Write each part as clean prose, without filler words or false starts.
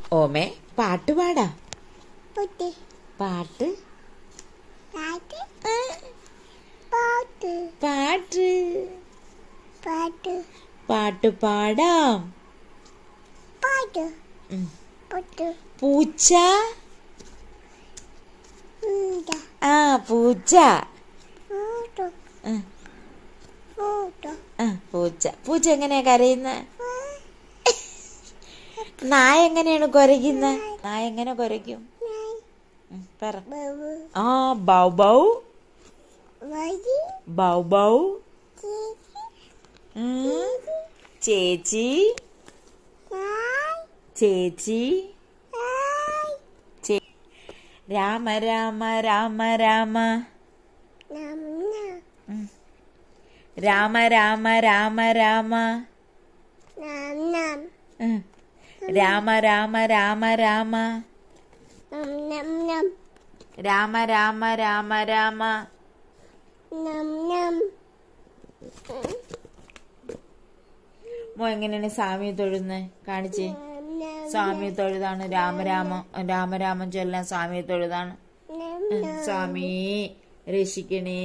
ഓമേ പാട്ട് പാടാ. പാട്ട് പാട്ട് പാട്ട് പാടാം. പൂച്ച. പൂച്ച. പൂച്ച പൂച്ച എങ്ങനെയാ കരയുന്നത്? നായ എങ്ങനെയാണ് കുരയ്ക്കുന്നത്? നായ എങ്ങനെ കുരയ്ക്കും? പറ. ബൗ ബൗ ബൗ ബൗ. ചേച്ചി ചേച്ചി. രാമ രാമ രാമ രാമ. രാമ രാമ രാമ രാമ. രാമ രാമ രാമ രാമ. രാമ രാമ രാമ രാമ. മോ എങ്ങനെയാണ് സ്വാമിയെ തൊഴുന്നത്? കാണിച്ചേ. സ്വാമിയെ തൊഴുതാണ്. രാമരാമൻ ചൊല്ലാൻ സ്വാമിയെ തൊഴുതാണ്. സ്വാമി രക്ഷിക്കണേ.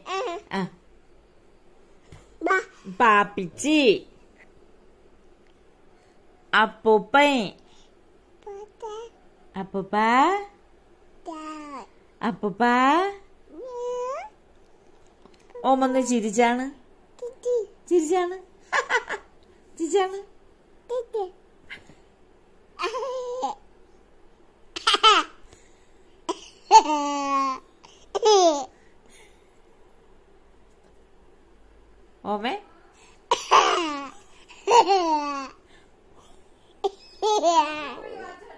പാപ്പിച്ചി. അപ്പൂപ്പൻ. അപ്പൂപ്പ. അപ്പൂപ്പ. ഓമൊന്ന് ചിരിച്ചാണ്. ചിരിച്ചാണ്. ചിരിച്ചാണ്. ഓമേ